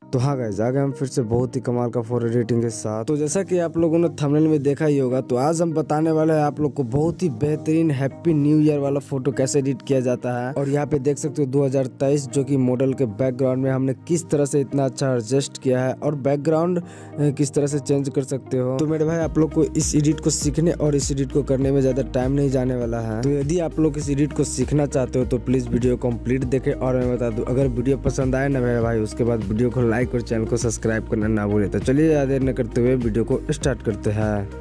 तो हाँ गाइस, आ गए हम फिर से बहुत ही कमाल का फोटो एडिटिंग के साथ। तो जैसा कि आप लोगों ने थंबनेल में देखा ही होगा, तो आज हम बताने वाले हैं आप लोग को बहुत ही बेहतरीन हैप्पी न्यू ईयर वाला फोटो कैसे एडिट किया जाता है। और यहाँ पे देख सकते हो 2023 जो कि मॉडल के बैकग्राउंड में हमने किस तरह से इतना अच्छा एडजस्ट किया है और बैकग्राउंड किस तरह से चेंज कर सकते हो। तो मेरे भाई, आप लोग को इस एडिट को सीखने और इस एडिट को करने में ज्यादा टाइम नहीं जाने वाला है। तो यदि आप लोग इस एडिट को सीखना चाहते हो तो प्लीज वीडियो कंप्लीट देखें। और मैं बता दूं, अगर वीडियो पसंद आए ना मेरे भाई, उसके बाद वीडियो को लाइक और चैनल को सब्सक्राइब करना ना भूले। तो चलिए ज़्यादा देर न करते हुए वीडियो को स्टार्ट करते हैं।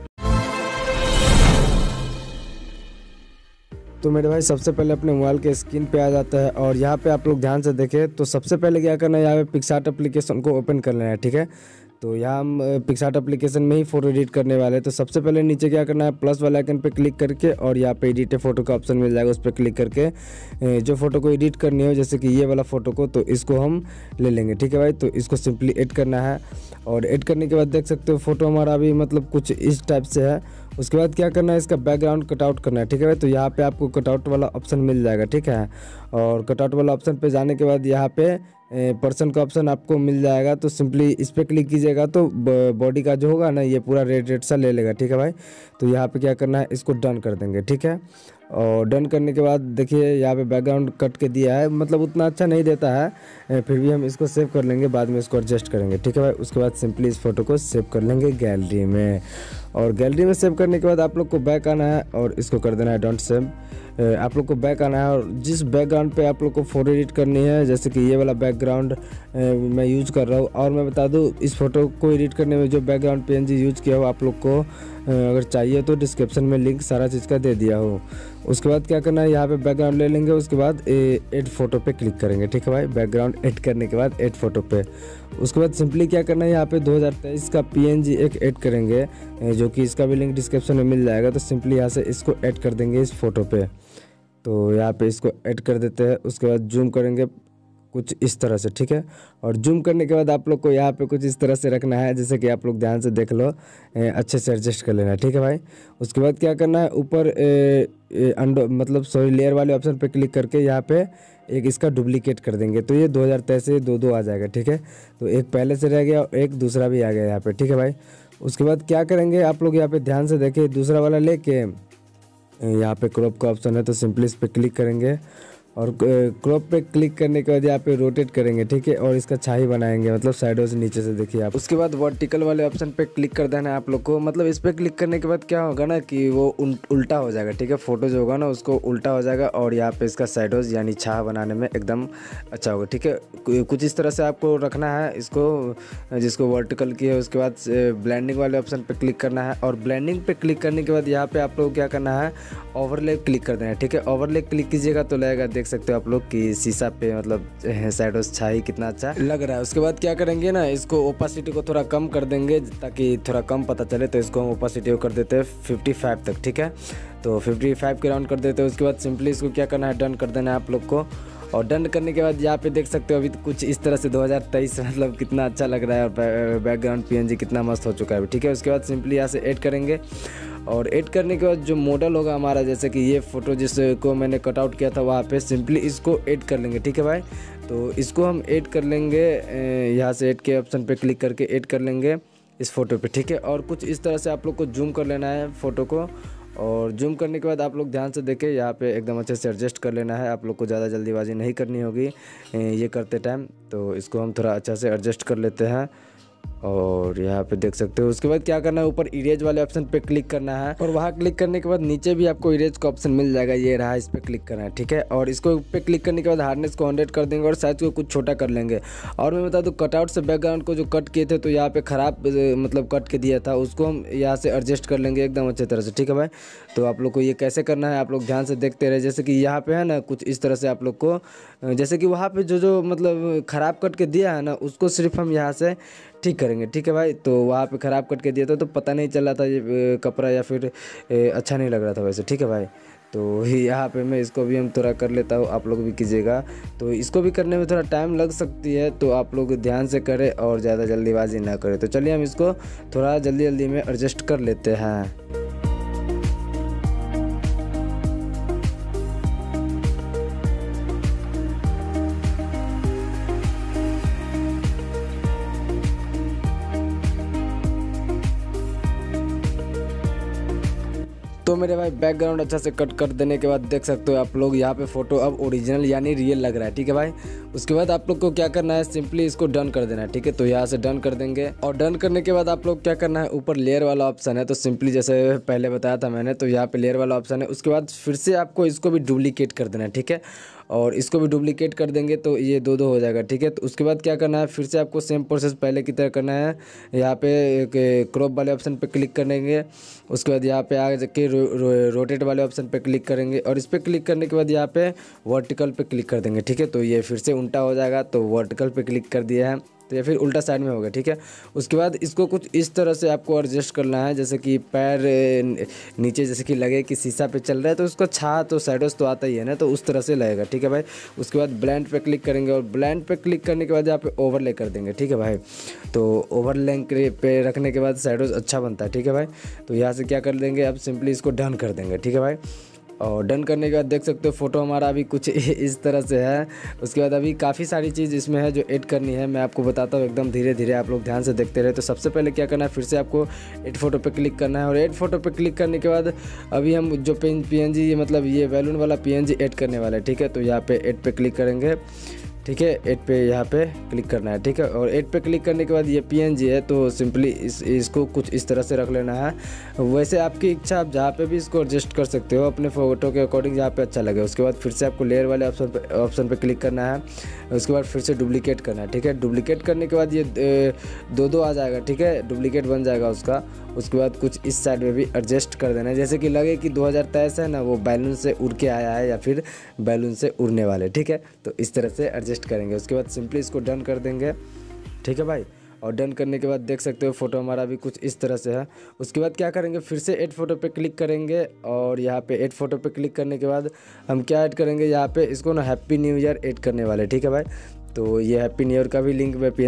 तो मेरे भाई, सबसे पहले अपने मोबाइल के स्क्रीन पे आ जाता है और यहाँ पे आप लोग ध्यान से देखें तो सबसे पहले क्या करना है, यहाँ पे पिक्सार्ट एप्लीकेशन को ओपन कर लेना है। ठीक है, तो यहाँ हम पिक्सार्ट एप्लीकेशन में ही फोटो एडिट करने वाले हैं। तो सबसे पहले नीचे क्या करना है, प्लस वाले आइकन पे क्लिक करके और यहाँ पे एडिट फोटो का ऑप्शन मिल जाएगा, उस पर क्लिक करके जो फोटो को एडिट करनी हो, जैसे कि ये वाला फोटो को, तो इसको हम ले लेंगे। ठीक है भाई, तो इसको सिंपली ऐड करना है और ऐड करने के बाद देख सकते हो फोटो हमारा अभी मतलब कुछ इस टाइप से है। उसके बाद क्या करना है, इसका बैकग्राउंड कटआउट करना है। ठीक है भाई, तो यहाँ पे आपको कटआउट वाला ऑप्शन मिल जाएगा। ठीक है, और कटआउट वाला ऑप्शन पे जाने के बाद यहाँ पे पर्सन का ऑप्शन आपको मिल जाएगा, तो सिंपली इस पर क्लिक कीजिएगा तो बॉडी का जो होगा ना, ये पूरा रेड रेड सा ले लेगा। ठीक है भाई, तो यहाँ पे क्या करना है, इसको डन कर देंगे। ठीक है, और डन करने के बाद देखिए यहाँ पे बैकग्राउंड कट के दिया है, मतलब उतना अच्छा नहीं देता है, फिर भी हम इसको सेव कर लेंगे, बाद में इसको एडजस्ट करेंगे। ठीक है भाई, उसके बाद सिंपली इस फोटो को सेव कर लेंगे गैलरी में। और गैलरी में सेव करने के बाद आप लोग को बैक आना है और इसको कर देना है डोंट सेव। आप लोग को बैक आना है और जिस बैकग्राउंड पे आप लोग को फोटो एडिट करनी है, जैसे कि ये वाला बैकग्राउंड मैं यूज कर रहा हूँ। और मैं बता दूँ, इस फोटो को एडिट करने में जो बैकग्राउंड PNG यूज किया हो, आप लोग को अगर चाहिए तो डिस्क्रिप्शन में लिंक सारा चीज़ का दे दिया हो। उसके बाद क्या करना है, यहाँ पे बैकग्राउंड ले लेंगे, उसके बाद ऐड फोटो पे क्लिक करेंगे। ठीक है भाई, बैकग्राउंड ऐड करने के बाद ऐड फोटो पे, उसके बाद सिंपली क्या करना है, यहाँ पे 2023 का PNG एक ऐड करेंगे, जो कि इसका भी लिंक डिस्क्रिप्शन में मिल जाएगा। तो सिंपली यहाँ से इसको ऐड कर देंगे इस फोटो पे। तो यहाँ पे इसको ऐड कर देते हैं, उसके बाद जूम करेंगे कुछ इस तरह से। ठीक है, और जूम करने के बाद आप लोग को यहाँ पे कुछ इस तरह से रखना है, जैसे कि आप लोग ध्यान से देख लो, अच्छे से एडजस्ट कर लेना है। ठीक है भाई, उसके बाद क्या करना है, ऊपर लेयर वाले ऑप्शन पे क्लिक करके यहाँ पे एक इसका डुप्लीकेट कर देंगे, तो ये 2023 से दो आ जाएगा। ठीक है, तो एक पहले से रह गया और एक दूसरा भी आ गया यहाँ पे। ठीक है भाई, उसके बाद क्या करेंगे, आप लोग यहाँ पे ध्यान से देखिए, दूसरा वाला लेके यहाँ पे क्रॉप का ऑप्शन है, तो सिंपली इस पर क्लिक करेंगे और क्रॉप पे क्लिक करने के बाद यहाँ पे रोटेट करेंगे। ठीक है, और इसका छाई बनाएंगे, मतलब साइडों से नीचे से देखिए आप। उसके बाद वर्टिकल वाले ऑप्शन पे क्लिक कर देना है आप लोग को। मतलब इस पे क्लिक करने के बाद क्या होगा ना कि वो उल्टा हो जाएगा। ठीक है, फोटो जो होगा ना उसको उल्टा हो जाएगा और यहाँ पे इसका साइडोज यानी छा बनाने में एकदम अच्छा होगा। ठीक है, कुछ इस तरह से आपको रखना है इसको, जिसको वर्टिकल की है। उसके बाद ब्लेंडिंग वाले ऑप्शन पे क्लिक करना है और ब्लेंडिंग पे क्लिक करने के बाद यहाँ पे आप लोग क्या करना है, ओवरले क्लिक कर देना है। ठीक है, ओवरले क्लिक कीजिएगा तो लगेगा, देख सकते हो आप लोग कि शीशा पे मतलब साइडोस छाई कितना अच्छा लग रहा है। उसके बाद क्या करेंगे ना, इसको ओपासिटी को थोड़ा कम कर देंगे ताकि थोड़ा कम पता चले, तो इसको हम ओपासिटी को कर देते हैं 55 तक। ठीक है, तो 55 के राउंड कर देते हैं। उसके बाद सिंपली इसको क्या करना है, डन कर देना है आप लोग को। और डन करने के बाद यहाँ पे देख सकते हो अभी कुछ इस तरह से 2023 मतलब कितना अच्छा लग रहा है और बैकग्राउंड PNG कितना मस्त हो चुका है। ठीक है, उसके बाद सिंपली यहाँ से ऐड करेंगे और ऐड करने के बाद जो मॉडल होगा हमारा, जैसे कि ये फ़ोटो जिसको मैंने कटआउट किया था वहाँ पे सिंपली इसको ऐड कर लेंगे। ठीक है भाई, तो इसको हम ऐड कर लेंगे, यहाँ से ऐड के ऑप्शन पे क्लिक करके ऐड कर लेंगे इस फोटो पे। ठीक है, और कुछ इस तरह से आप लोग को जूम कर लेना है फ़ोटो को। और जूम करने के बाद आप लोग ध्यान से देखें, यहाँ पे एकदम अच्छे से एडजस्ट कर लेना है। आप लोग को ज़्यादा जल्दीबाजी नहीं करनी होगी ये करते टाइम। तो इसको हम थोड़ा अच्छा से एडजस्ट कर लेते हैं और यहाँ पे देख सकते हो। उसके बाद क्या करना है, ऊपर इरेज वाले ऑप्शन पे क्लिक करना है और वहाँ क्लिक करने के बाद नीचे भी आपको इरेज का ऑप्शन मिल जाएगा, ये रहा, इस पे क्लिक करना है। ठीक है, और इसको पे क्लिक करने के बाद हार्डनेस को 100 कर देंगे और साइज को कुछ छोटा कर लेंगे। और मैं बता दूं, कटआउट से बैकग्राउंड को जो कट किए थे तो यहाँ पे ख़राब मतलब कट के दिया था, उसको हम यहाँ से एडजस्ट कर लेंगे एकदम अच्छे तरह से। ठीक है भाई, तो आप लोग को ये कैसे करना है आप लोग ध्यान से देखते रहे। जैसे कि यहाँ पे है ना कुछ इस तरह से आप लोग को, जैसे कि वहाँ पे जो मतलब ख़राब कट के दिया है ना, उसको सिर्फ हम यहाँ से ठीक करेंगे। ठीक है भाई, तो वहाँ पे ख़राब कट के दिया था तो पता नहीं चल रहा था ये कपड़ा या फिर अच्छा नहीं लग रहा था वैसे। ठीक है भाई, तो यहाँ पे मैं इसको भी हम थोड़ा कर लेता हूँ, आप लोग भी कीजिएगा। तो इसको भी करने में थोड़ा टाइम लग सकती है, तो आप लोग ध्यान से करें और ज़्यादा जल्दीबाजी ना करें। तो चलिए हम इसको थोड़ा जल्दी में एडजस्ट कर लेते हैं। तो मेरे भाई बैकग्राउंड अच्छा से कट कर देने के बाद देख सकते हो आप लोग यहाँ पे फ़ोटो अब ओरिजिनल यानी रियल लग रहा है। ठीक है भाई, उसके बाद आप लोग को क्या करना है, सिंपली इसको डन कर देना है। ठीक है, तो यहाँ से डन कर देंगे और डन करने के बाद आप लोग क्या करना है, ऊपर लेयर वाला ऑप्शन है, तो सिंपली जैसे पहले बताया था मैंने, तो यहाँ पे लेयर वाला ऑप्शन है। उसके बाद फिर से आपको इसको भी डुप्लीकेट कर देना है। ठीक है, और इसको भी डुप्लीकेट कर देंगे तो ये दो हो जाएगा। ठीक है, तो उसके बाद क्या करना है, फिर से आपको सेम प्रोसेस पहले की तरह करना है। यहाँ पे एक क्रॉप वाले ऑप्शन पे क्लिक करेंगे, उसके बाद यहाँ पे आगे जाके रोटेट वाले ऑप्शन पे क्लिक करेंगे और इस पर क्लिक करने के बाद यहाँ पे वर्टिकल पे क्लिक कर देंगे। ठीक है, तो ये फिर से उल्टा हो जाएगा, तो वर्टिकल पे क्लिक कर दिया है तो या फिर उल्टा साइड में होगा। ठीक है, उसके बाद इसको कुछ इस तरह से आपको एडजस्ट करना है, जैसे कि पैर नीचे जैसे कि लगे कि शीशा पे चल रहा है, तो उसका छा तो शैडोज तो आता ही है ना, तो उस तरह से लगेगा। ठीक है भाई, उसके बाद ब्लेंड पे क्लिक करेंगे और ब्लेंड पे क्लिक करने के बाद यहाँ पे ओवरले कर देंगे। ठीक है भाई, तो ओवरले पे रखने के बाद शैडोज अच्छा बनता है। ठीक है भाई, तो यहाँ से क्या कर देंगे, अब सिंपली इसको डन कर देंगे। ठीक है भाई, और डन करने के बाद देख सकते हो फ़ोटो हमारा अभी कुछ इस तरह से है। उसके बाद अभी काफ़ी सारी चीज़ इसमें है जो ऐड करनी है, मैं आपको बताता हूँ एकदम धीरे धीरे, आप लोग ध्यान से देखते रहे। तो सबसे पहले क्या करना है, फिर से आपको ऐड फोटो पे क्लिक करना है और ऐड फोटो पे क्लिक करने के बाद अभी हम जो PNG मतलब ये बैलून वाला PNG ऐड करने वाला है। ठीक है, तो यहाँ पे ऐड पे क्लिक करेंगे। ठीक है, ऐड पे यहाँ पे क्लिक करना है। ठीक है, और ऐड पे क्लिक करने के बाद ये PNG है, तो सिंपली इसको कुछ इस तरह से रख लेना है। वैसे आपकी इच्छा, आप जहाँ पे भी इसको एडजस्ट कर सकते हो अपने फ़ोटो के अकॉर्डिंग, जहाँ पे अच्छा लगे। उसके बाद फिर से आपको लेयर वाले ऑप्शन पे क्लिक करना है, उसके बाद फिर से डुप्लीकेट करना है। ठीक है, डुप्लीकेट करने के बाद ये दो आ जाएगा। ठीक है, डुप्लीकेट बन जाएगा उसका। उसके बाद कुछ इस साइड में भी एडजस्ट कर देना है, जैसे कि लगे कि 2023 है ना, वो बैलून से उड़ के आया है या फिर बैलून से उड़ने वाले। ठीक है, तो इस तरह से एडजस्ट करेंगे। उसके बाद सिंपली इसको डन कर देंगे। ठीक है भाई, और डन करने के बाद देख सकते हो फोटो हमारा भी कुछ इस तरह से है। उसके बाद क्या करेंगे, फिर से ऐड फोटो पे क्लिक करेंगे और यहाँ पे ऐड फोटो पे क्लिक करने के बाद हम क्या ऐड करेंगे, यहाँ पे इसको ना हैप्पी न्यू ईयर ऐड करने वाले। ठीक है भाई, तो ये हैप्पी न्यू ईयर का भी लिंक मैं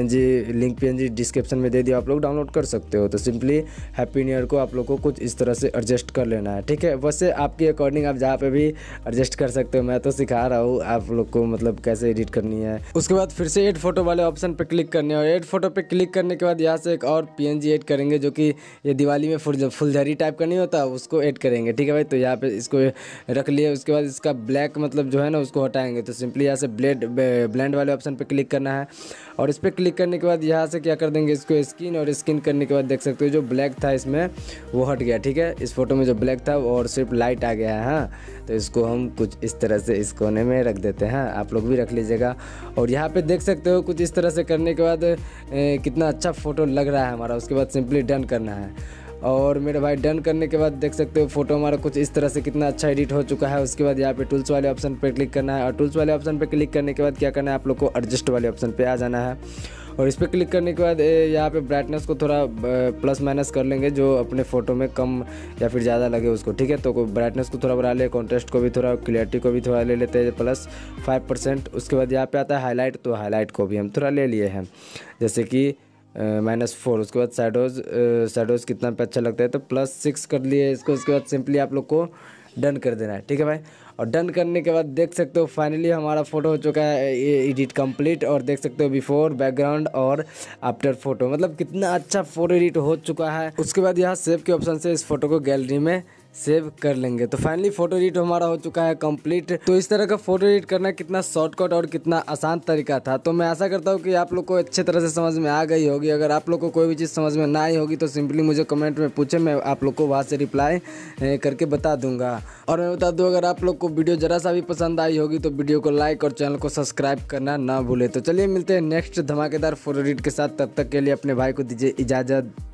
PNG डिस्क्रिप्शन में दे दिया, आप लोग डाउनलोड कर सकते हो। तो सिंपली हैप्पी न्यू ईयर को आप लोग को कुछ इस तरह से एडजस्ट कर लेना है। ठीक है, वैसे आपके अकॉर्डिंग आप जहाँ पे भी एडजस्ट कर सकते हो, मैं तो सिखा रहा हूँ आप लोग को मतलब कैसे एडिट करनी है। उसके बाद फिर से ऐड फोटो वाले ऑप्शन पे क्लिक करने और ऐड फोटो पे क्लिक करने के बाद यहाँ से एक और PNG ऐड करेंगे, जो कि ये दिवाली में फुलझड़ी टाइप का नहीं होता, उसको ऐड करेंगे। ठीक है भाई, तो यहाँ पे इसको रख लिए। उसके बाद इसका ब्लैक मतलब जो है ना उसको हटाएंगे, तो सिंपली यहाँ से ब्लेंड वाले ऑप्शन पे क्लिक करना है और इस पर क्लिक करने के बाद यहाँ से क्या कर देंगे, इसको स्किन, और स्किन करने के बाद देख सकते हो जो ब्लैक था इसमें वो हट गया। ठीक है, इस फोटो में जो ब्लैक था और सिर्फ लाइट आ गया है। हाँ, तो इसको हम कुछ इस तरह से इस कोने में रख देते हैं, आप लोग भी रख लीजिएगा। और यहाँ पे देख सकते हो कुछ इस तरह से करने के बाद कितना अच्छा फ़ोटो लग रहा है हमारा। उसके बाद सिंपली डन करना है और मेरे भाई डन करने के बाद देख सकते हो फोटो हमारा कुछ इस तरह से कितना अच्छा एडिट हो चुका है। उसके बाद यहाँ पे टूल्स वाले ऑप्शन पे क्लिक करना है और टूल्स वाले ऑप्शन पे क्लिक करने के बाद क्या करना है, आप लोग को एडजस्ट वाले ऑप्शन पे आ जाना है और इस पर क्लिक करने के बाद यहाँ पे ब्राइटनेस को थोड़ा प्लस माइनस कर लेंगे, जो अपने फ़ोटो में कम या फिर ज़्यादा लगे उसको। ठीक है, तो ब्राइटनेस को थोड़ा बढ़ा ले, कॉन्ट्रास्ट को भी थोड़ा, क्लियरिटी को भी थोड़ा ले लेते हैं +5%। उसके बाद यहाँ पे आता है हाईलाइट, तो हाईलाइट को भी हम थोड़ा ले लिए हैं, जैसे कि -4। उसके बाद शैडोज़ कितना पे अच्छा लगता है तो +6 कर लिए इसको। उसके बाद सिंपली आप लोग को डन कर देना है। ठीक है भाई, और डन करने के बाद देख सकते हो फाइनली हमारा फ़ोटो हो चुका है एडिट कंप्लीट। और देख सकते हो बिफोर, बैकग्राउंड और आफ्टर फ़ोटो, मतलब कितना अच्छा फ़ोटो एडिट हो चुका है। उसके बाद यहाँ सेव के ऑप्शन से इस फोटो को गैलरी में सेव कर लेंगे। तो फाइनली फोटो एडिट हमारा हो चुका है कंप्लीट। तो इस तरह का फोटो एडिट करना कितना शॉर्टकट और कितना आसान तरीका था। तो मैं आशा करता हूँ कि आप लोग को अच्छे तरह से समझ में आ गई होगी। अगर आप लोग को कोई भी चीज़ समझ में ना आई होगी तो सिंपली मुझे कमेंट में पूछे, मैं आप लोग को वहाँ से रिप्लाई करके बता दूंगा। और मैं बता दूँ, अगर आप लोग को वीडियो ज़रा सा भी पसंद आई होगी तो वीडियो को लाइक और चैनल को सब्सक्राइब करना ना भूले। तो चलिए मिलते हैं नेक्स्ट धमाकेदार फोटो एडिट के साथ, तब तक के लिए अपने भाई को दीजिए इजाज़त।